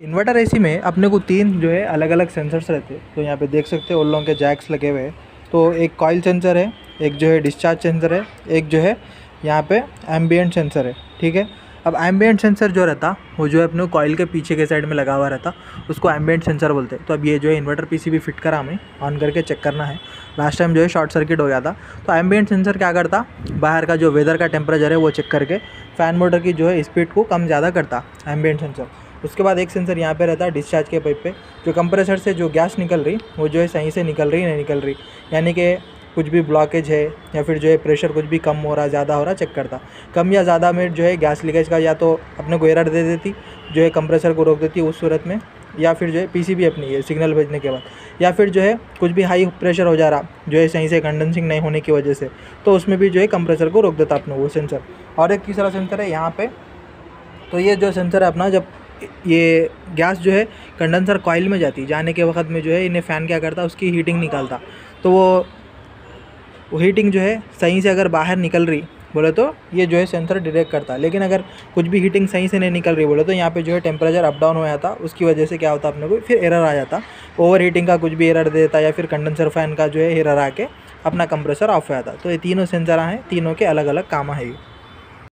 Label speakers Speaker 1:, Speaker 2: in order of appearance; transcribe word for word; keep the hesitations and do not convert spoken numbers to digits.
Speaker 1: Inverter AC में अपने को तीन जो है अलग अलग सेंसर्स रहते हैं। तो यहाँ पे देख सकते हो उन लोगों के जैक्स लगे हुए हैं। तो एक कॉइल सेंसर है, एक जो है डिस्चार्ज सेंसर है, एक जो है यहाँ पे एम्बिएंट सेंसर है। ठीक है, अब एम्बिएंट सेंसर जो रहता वो जो है अपने कॉइल के पीछे के साइड में लगा हुआ रहता, उसको एम्बिएंट सेंसर बोलते हैं। तो अब ये जो है इन्वर्टर पीसीबी फिट करा हमें ऑन करके चेक करना है। लास्ट टाइम जो है शॉर्ट सर्किट हो गया था। तो एम्बिएंट सेंसर क्या करता, बाहर का जो वेदर का टेम्परेचर है वो चेक करके फ़ैन मोटर की जो है स्पीड को कम ज़्यादा करता एम्बिएंट सेंसर। उसके बाद एक सेंसर यहाँ पे रहता है डिस्चार्ज के पाइप पे, जो कंप्रेसर से जो गैस निकल रही वो जो है सही से निकल रही नहीं निकल रही, यानी कि कुछ भी ब्लॉकेज है या फिर जो है प्रेशर कुछ भी कम हो रहा ज़्यादा हो रहा चेक करता। कम या ज़्यादा में जो है गैस लीकेज का या तो अपने को एरर दे देती, जो है कंप्रेसर को रोक देती उस सूरत में, या फिर जो है पीसीबी अपनी है सिग्नल भेजने के बाद, या फिर जो है कुछ भी हाई प्रेशर हो जा रहा जो है सही से कंडेंसिंग नहीं होने की वजह से, तो उसमें भी जो है कंप्रेसर को रोक देता अपने वो सेंसर। और एक तीसरा सेंसर है यहाँ पे। तो ये जो सेंसर है अपना, जब ये गैस जो है कंडेंसर कॉइल में जाती, जाने के वक्त में जो है इन्हें फ़ैन क्या करता, उसकी हीटिंग निकालता। तो वो वो हीटिंग जो है सही से अगर बाहर निकल रही बोले तो ये जो है सेंसर डिटेक्ट करता। लेकिन अगर कुछ भी हीटिंग सही से नहीं निकल रही बोले तो यहाँ पे जो है टेम्परेचर अप डाउन हो जाता, उसकी वजह से क्या होता अपने को फिर एरर आ जाता, ओवर हीटिंग का कुछ भी एरर देता, या फिर कंडेंसर फ़ैन का जो है एरर आके अपना कंप्रेसर ऑफ हो जाता। तो ये तीनों सेंसर हैं, तीनों के अलग अलग काम है।